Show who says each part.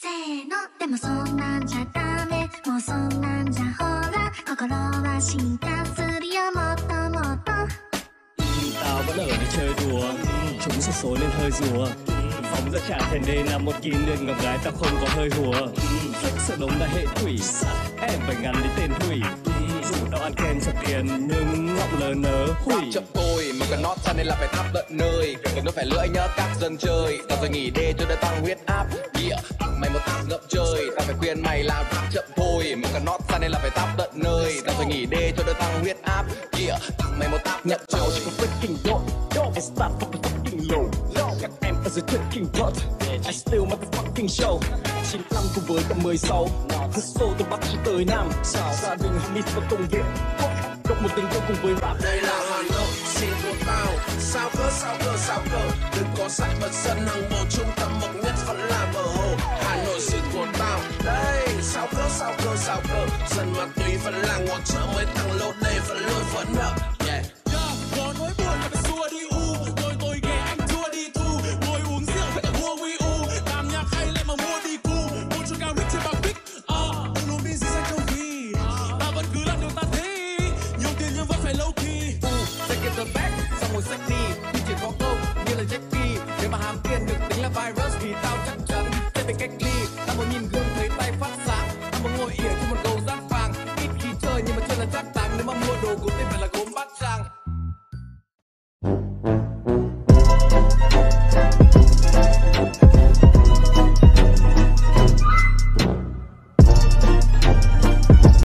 Speaker 1: せーのでもそんなんじゃダメもうそんなんじゃほら心は進化するよもっともっと
Speaker 2: Tao vẫn ở để chơi đùa Chúng sốt số nên hơi rùa Phóng ra trả thèn đê nằm một kín nên ngọc gái tao không có hơi hùa Flex sợ đống là hệ thủy Em phải ngắn đến tên Thủy Dù tao ăn kem sập tiền nhưng ngọng lờ nớ hủy
Speaker 3: chậm tôi mà cần nót cho nên là phải thắp tận nơi đừng nó phải lưỡi nhớ các dân chơi tao rồi nghỉ đê cho đỡ tăng huyết áp mày một tạp ngậm chơi tao phải khuyên mày làm rap chậm thôi mà cần nót cho nên là phải thắp tận nơi tao rồi nghỉ đê cho đỡ tăng huyết áp mày một tạp ngậm chơi
Speaker 2: chỉ có freaking dope I start fucking fucking low Các em ở dưới freaking god I still motherfucking show 95 cùng với tầm 16 Hustle từ Bắc cho tới Nam Gia đình Hamid và công việc Cộng một tình yêu cùng với rap.
Speaker 4: Đây là Hà Nội, xin của tao. Sao cơ, sao cơ, sao cơ. Đừng có sạch bật sân hàng bộ trung tâm bậc nhất vẫn là bờ hồ. Hà Nội xin của tao. Đây, sao cơ, sao cơ, sao cơ. Dân ma túy vẫn là ngọn chợ mới tăng lô đây vẫn lôi vẫn nợ. Yeah.
Speaker 5: Có nỗi buồn là phải xua đi u. Rồi tôi ghé anh thua đi thu. Ngồi uống rượu với cả mua Wii U. Làm nhạc hay lại mà mua đi cu. Mua cho cao rich trên bao bích. Đừng luôn đi dưới xanh không khí. Ta vẫn cứ làm điều ta thấy. Nhiều tiền nhưng vẫn phải low key.
Speaker 3: Take it the back, xong rồi xách đi. Tuy chỉ có câu như là Jackie. Nếu mà hám tiền được tính là virus thì tao chắc chắn sẽ phải cách ly. Tao muốn nhìn gương thấy tay phát sáng. Tao muốn ngồi ỉa trên một cầu rác vàng. Ít khi chơi nhưng mà chơi là chắc tàng. Nếu mà mua đồ của tên